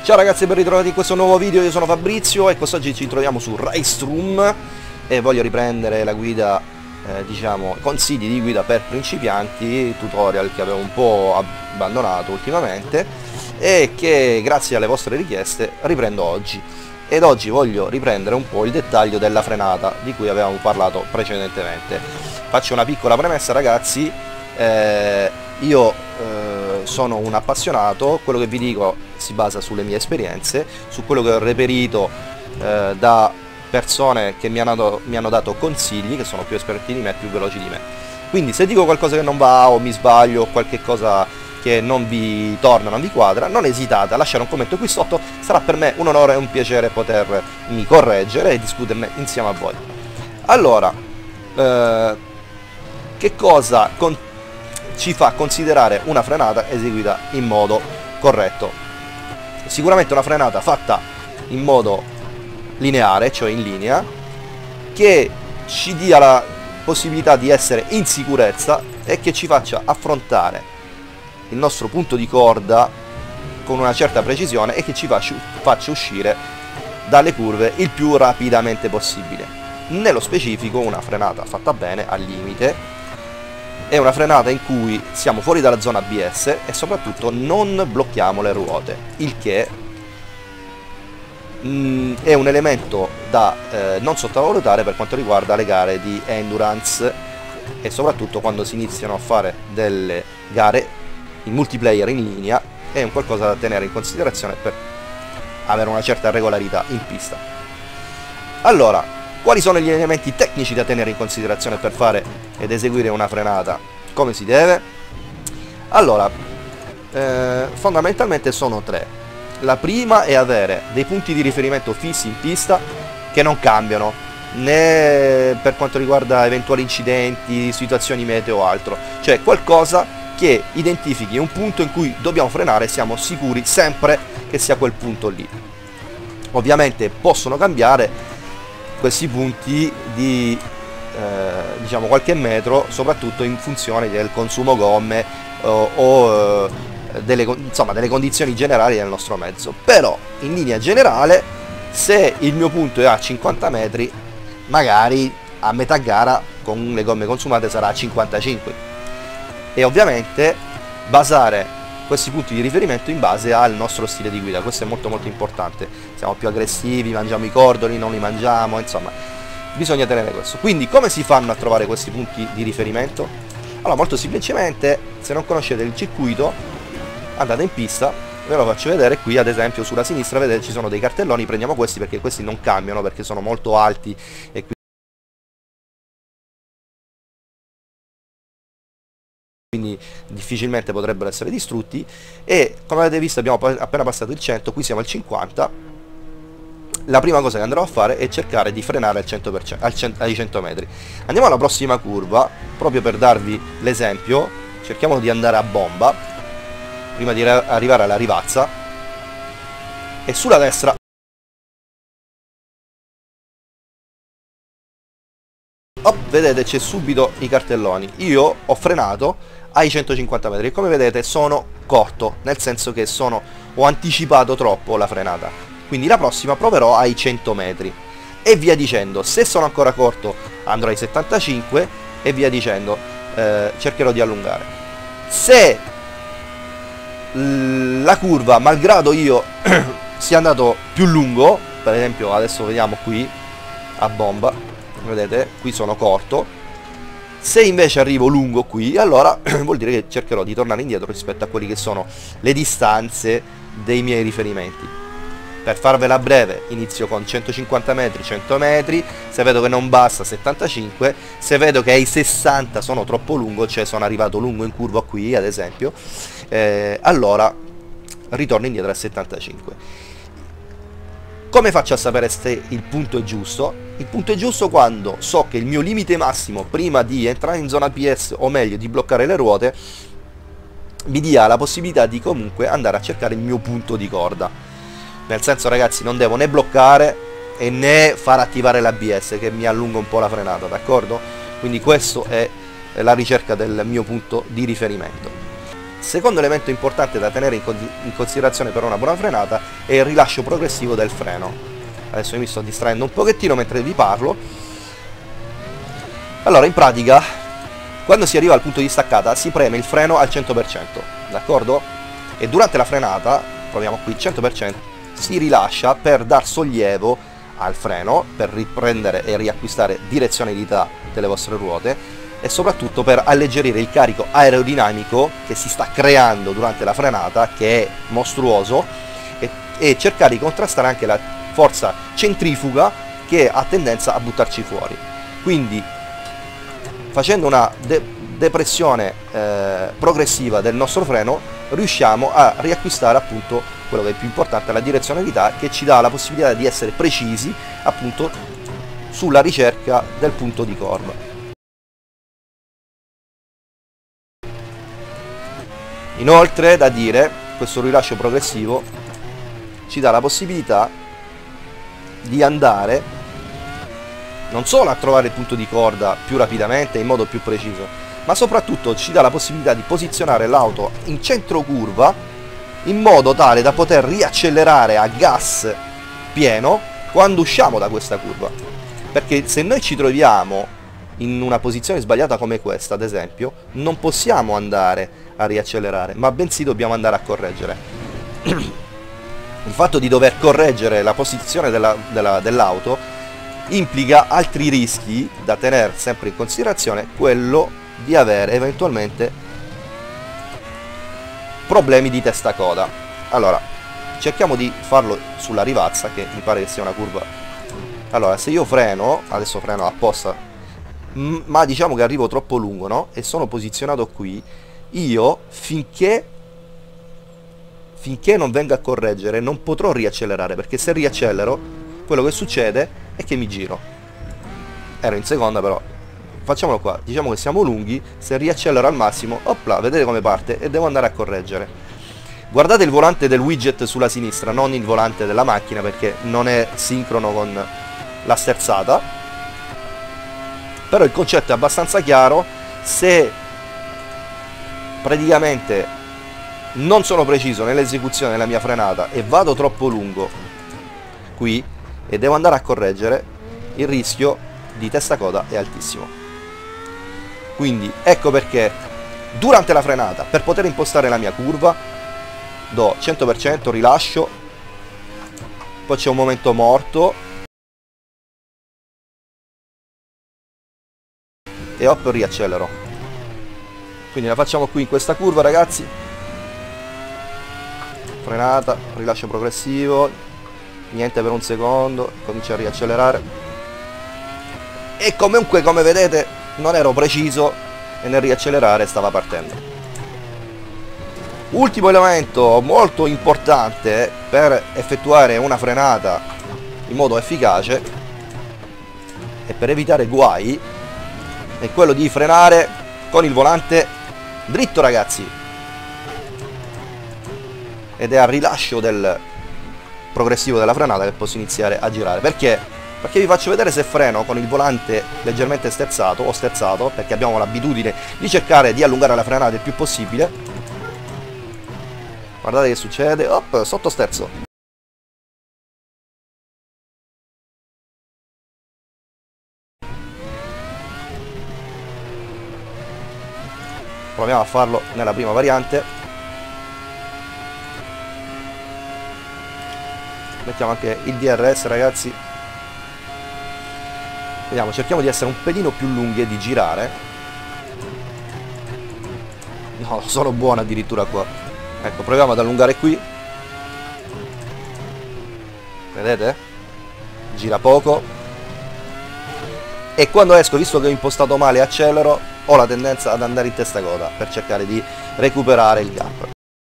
Ciao ragazzi, ben ritrovati in questo nuovo video, io sono Fabrizio e quest'oggi ci troviamo su Raceroom e voglio riprendere la guida, diciamo, consigli di guida per principianti, tutorial che avevo un po' abbandonato ultimamente e che grazie alle vostre richieste riprendo oggi. Ed oggi voglio riprendere un po' il dettaglio della frenata di cui avevamo parlato precedentemente. Faccio una piccola premessa ragazzi, io sono un appassionato, quello che vi dico si basa sulle mie esperienze, su quello che ho reperito da persone che mi hanno dato consigli, che sono più esperti di me, più veloci di me. Quindi se dico qualcosa che non va o mi sbaglio o qualche cosa che non vi torna, non vi quadra, non esitate a lasciare un commento qui sotto, sarà per me un onore e un piacere potermi correggere e discuterne insieme a voi. Allora, che cosa ci fa considerare una frenata eseguita in modo corretto? Sicuramente una frenata fatta in modo lineare, cioè in linea, che ci dia la possibilità di essere in sicurezza e che ci faccia affrontare il nostro punto di corda con una certa precisione e che ci faccia uscire dalle curve il più rapidamente possibile. Nello specifico una frenata fatta bene, al limite, è una frenata in cui siamo fuori dalla zona ABS e soprattutto non blocchiamo le ruote, il che è un elemento da non sottovalutare per quanto riguarda le gare di endurance e soprattutto quando si iniziano a fare delle gare in multiplayer in linea. È un qualcosa da tenere in considerazione per avere una certa regolarità in pista. Allora, quali sono gli elementi tecnici da tenere in considerazione per fare ed eseguire una frenata come si deve? Allora, fondamentalmente sono tre. La prima è avere dei punti di riferimento fissi in pista che non cambiano, né per quanto riguarda eventuali incidenti, situazioni meteo o altro. Cioè qualcosa che identifichi un punto in cui dobbiamo frenare e siamo sicuri sempre che sia quel punto lì. Ovviamente possono cambiare questi punti di diciamo qualche metro, soprattutto in funzione del consumo gomme o delle condizioni generali del nostro mezzo. Però in linea generale, se il mio punto è a 50 metri, magari a metà gara con le gomme consumate sarà a 55, e ovviamente basare questi punti di riferimento in base al nostro stile di guida. Questo è molto molto importante. Siamo più aggressivi, mangiamo i cordoli, non li mangiamo, insomma bisogna tenere questo. Quindi come si fanno a trovare questi punti di riferimento? Allora, molto semplicemente, se non conoscete il circuito, andate in pista, ve lo faccio vedere qui. Ad esempio sulla sinistra vedete ci sono dei cartelloni, prendiamo questi perché questi non cambiano, perché sono molto alti e quindi difficilmente potrebbero essere distrutti. E come avete visto abbiamo appena passato il 100, qui siamo al 50. La prima cosa che andrò a fare è cercare di frenare al 100%, ai 100 metri. Andiamo alla prossima curva, proprio per darvi l'esempio. Cerchiamo di andare a bomba prima di arrivare alla rivazza, e sulla destra vedete c'è subito i cartelloni. Io ho frenato ai 150 metri e come vedete sono corto, nel senso che ho anticipato troppo la frenata. Quindi la prossima proverò ai 100 metri e via dicendo. Se sono ancora corto andrò ai 75 e via dicendo, cercherò di allungare. Se la curva, malgrado io sia andato più lungo, per esempio adesso vediamo qui a bomba, vedete qui sono corto, se invece arrivo lungo qui, allora vuol dire che cercherò di tornare indietro rispetto a quelli che sono le distanze dei miei riferimenti. Per farvela breve, inizio con 150 metri, 100 metri, se vedo che non basta 75, se vedo che ai 60 sono troppo lungo, cioè sono arrivato lungo in curva qui ad esempio, allora ritorno indietro a 75. Come faccio a sapere se il punto è giusto? Il punto è giusto quando so che il mio limite massimo prima di entrare in zona PS, o meglio di bloccare le ruote, mi dia la possibilità di comunque andare a cercare il mio punto di corda. Nel senso ragazzi, non devo né bloccare e né far attivare l'ABS che mi allunga un po' la frenata, d'accordo? Quindi questo è la ricerca del mio punto di riferimento. Secondo elemento importante da tenere in considerazione per una buona frenata è il rilascio progressivo del freno. Adesso mi sto distraendo un pochettino mentre vi parlo. Allora, in pratica, quando si arriva al punto di staccata si preme il freno al 100%, d'accordo? E durante la frenata, proviamo qui, 100%, si rilascia per dar sollievo al freno, per riprendere e riacquistare direzionalità delle vostre ruote e soprattutto per alleggerire il carico aerodinamico che si sta creando durante la frenata, che è mostruoso, e cercare di contrastare anche la forza centrifuga che ha tendenza a buttarci fuori. Quindi, facendo una depressione progressiva del nostro freno, riusciamo a riacquistare appunto quello che è più importante, la direzionalità, che ci dà la possibilità di essere precisi appunto sulla ricerca del punto di corda. Inoltre, da dire, questo rilascio progressivo ci dà la possibilità di andare non solo a trovare il punto di corda più rapidamente e in modo più preciso, ma soprattutto ci dà la possibilità di posizionare l'auto in centro curva in modo tale da poter riaccelerare a gas pieno quando usciamo da questa curva. Perché se noi ci troviamo in una posizione sbagliata come questa, ad esempio, non possiamo andare a riaccelerare, ma bensì dobbiamo andare a correggere. Il fatto di dover correggere la posizione dell'auto implica altri rischi da tenere sempre in considerazione, quello di avere eventualmente problemi di testa coda. Allora, cerchiamo di farlo sulla rivazza, che mi pare che sia una curva. Allora, se io freno, adesso freno apposta, ma diciamo che arrivo troppo lungo, no? E sono posizionato qui, io finché non venga a correggere non potrò riaccelerare, perché se riaccelero quello che succede è che mi giro. Ero in seconda, però facciamolo qua, diciamo che siamo lunghi, se riaccelero al massimo, opla, vedete come parte e devo andare a correggere. Guardate il volante del widget sulla sinistra, non il volante della macchina, perché non è sincrono con la sterzata, però il concetto è abbastanza chiaro. Se praticamente non sono preciso nell'esecuzione della mia frenata e vado troppo lungo qui e devo andare a correggere, il rischio di testa coda è altissimo. Quindi ecco perché durante la frenata, per poter impostare la mia curva, do 100%, rilascio, poi c'è un momento morto e hop, riaccelero. Quindi la facciamo qui in questa curva, ragazzi. Frenata, rilascio progressivo, niente per un secondo, comincia a riaccelerare e comunque, come vedete, non ero preciso e nel riaccelerare stava partendo. Ultimo elemento molto importante per effettuare una frenata in modo efficace e per evitare guai è quello di frenare con il volante dritto, ragazzi, ed è al rilascio del progressivo della frenata che posso iniziare a girare. Perché vi faccio vedere se freno con il volante leggermente sterzato o sterzato, perché abbiamo l'abitudine di cercare di allungare la frenata il più possibile. Guardate che succede, hop, sotto sterzo. Proviamo a farlo nella prima variante. Mettiamo anche il DRS, ragazzi. Vediamo, cerchiamo di essere un pelino più lunghi e di girare. No, sono buono addirittura qua. Ecco, proviamo ad allungare qui. Vedete? Gira poco. E quando esco, visto che ho impostato male e accelero, ho la tendenza ad andare in testa coda per cercare di recuperare il gap.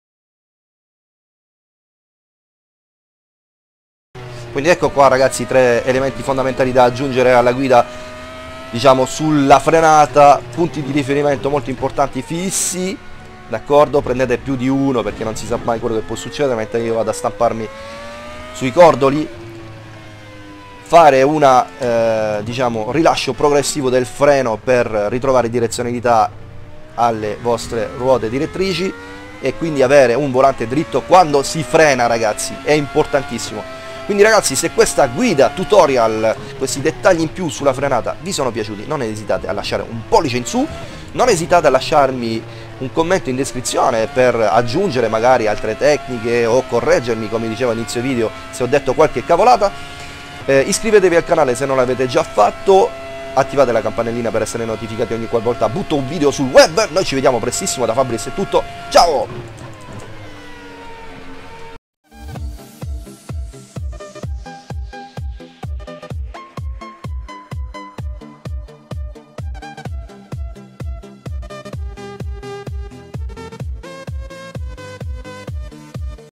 Quindi ecco qua, ragazzi, 3 elementi fondamentali da aggiungere alla guida, diciamo, sulla frenata. Punti di riferimento molto importanti fissi, d'accordo? Prendete più di uno perché non si sa mai quello che può succedere mentre io vado a stamparmi sui cordoli. Fare una diciamo, rilascio progressivo del freno per ritrovare direzionalità alle vostre ruote direttrici e quindi avere un volante dritto quando si frena, ragazzi, è importantissimo. Quindi ragazzi, se questa guida tutorial, questi dettagli in più sulla frenata vi sono piaciuti, non esitate a lasciare un pollice in su, non esitate a lasciarmi un commento in descrizione per aggiungere magari altre tecniche o correggermi, come dicevo all'inizio video, se ho detto qualche cavolata. Iscrivetevi al canale se non l'avete già fatto, attivate la campanellina per essere notificati ogni qualvolta butto un video sul web. Noi ci vediamo prestissimo, da Fabris è tutto, ciao!